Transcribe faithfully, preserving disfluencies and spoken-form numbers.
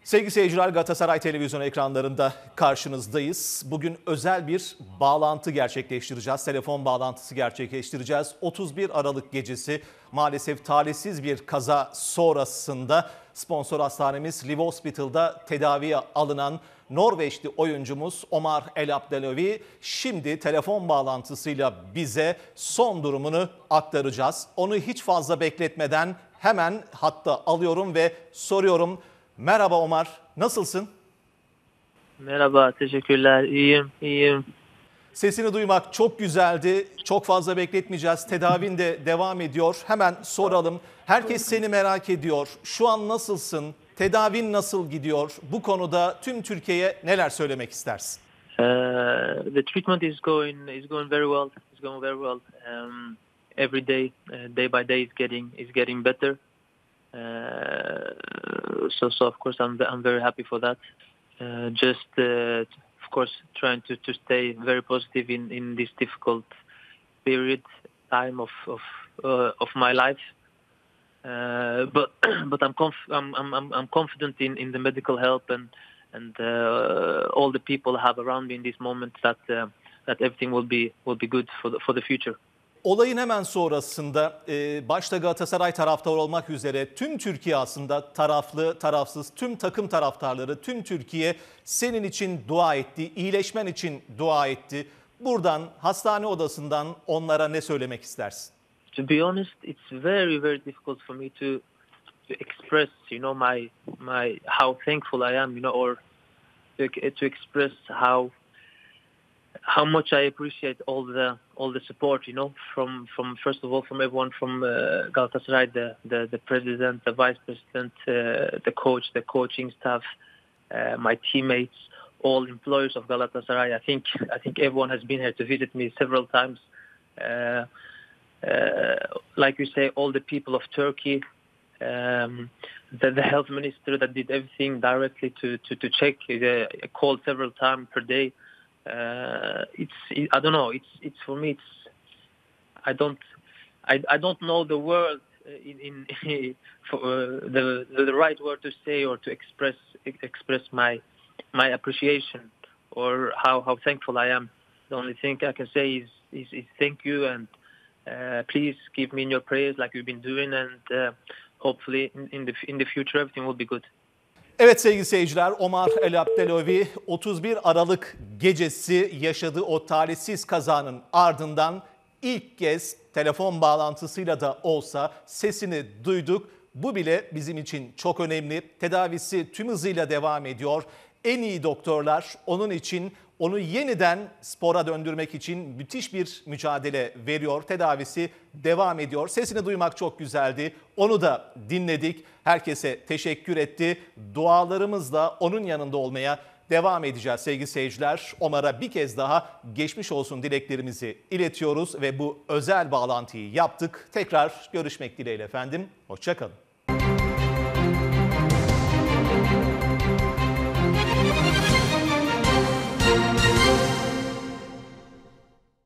Sevgili seyirciler, Galatasaray televizyon ekranlarında karşınızdayız. Bugün özel bir bağlantı gerçekleştireceğiz. Telefon bağlantısı gerçekleştireceğiz. otuz bir Aralık gecesi maalesef talihsiz bir kaza sonrasında sponsor hastanemiz Liv Hospital'da tedaviye alınan Norveçli oyuncumuz Omar El Abdelovi şimdi telefon bağlantısıyla bize son durumunu aktaracağız. Onu hiç fazla bekletmeden hemen hatta alıyorum ve soruyorum. Merhaba Omar, nasılsın? Merhaba, teşekkürler. İyiyim, iyiyim. Sesini duymak çok güzeldi. Çok fazla bekletmeyeceğiz. Tedavin de devam ediyor. Hemen soralım. Herkes seni merak ediyor. Şu an nasılsın? Tedavin nasıl gidiyor? Bu konuda tüm Türkiye'ye neler söylemek istersin? Uh, the treatment is going is going very well. It's going very well. Um, every day, uh, day by day, is getting is getting better. Uh, so, so of course, I'm I'm very happy for that. Uh, just, uh, of course, trying to, to stay very positive in, in this difficult period time of of uh, of my life. Uh, but but I'm conf- I'm I'm I'm confident in, in the medical help and and uh, all the people I have around me in this moment that uh, that everything will be will be good for the for the future. Olayın hemen sonrasında e, başta Galatasaray taraftarı olmak üzere tüm Türkiye aslında taraflı, tarafsız, tüm takım taraftarları, tüm Türkiye senin için dua etti, iyileşmen için dua etti. Buradan, hastane odasından onlara ne söylemek istersin? To be honest, it's very very difficult for me to to express, you know, my my how thankful I am, you know, or to, to express how. how much I appreciate all the all the support, you know, from from first of all from everyone from uh, Galatasaray, the, the the president, the vice president, uh, the coach, the coaching staff, uh, my teammates, all employees of Galatasaray. I think I think everyone has been here to visit me several times. Uh, uh, like you say, all the people of Turkey, um, the, the health minister that did everything directly to to to check, uh, called several times per day. Uh, it's I don't know. It's it's for me. It's I don't I, I don't know the word in, in for uh, the the right word to say or to express express my my appreciation or how, how thankful I am. The only thing I can say is is, is thank you and uh, please keep me in your prayers like you've been doing and uh, hopefully in, in the in the future everything will be good. Evet sevgili seyirciler, Omar El Abdelovi otuz bir Aralık gecesi yaşadığı o talihsiz kazanın ardından ilk kez telefon bağlantısıyla da olsa sesini duyduk. Bu bile bizim için çok önemli. Tedavisi tüm hızıyla devam ediyor. En iyi doktorlar onun için onu yeniden spora döndürmek için müthiş bir mücadele veriyor. Tedavisi devam ediyor. Sesini duymak çok güzeldi. Onu da dinledik. Herkese teşekkür etti. Dualarımızla onun yanında olmaya devam edeceğiz sevgili seyirciler. Omar'a bir kez daha geçmiş olsun dileklerimizi iletiyoruz ve bu özel bağlantıyı yaptık. Tekrar görüşmek dileğiyle efendim. Hoşça kalın.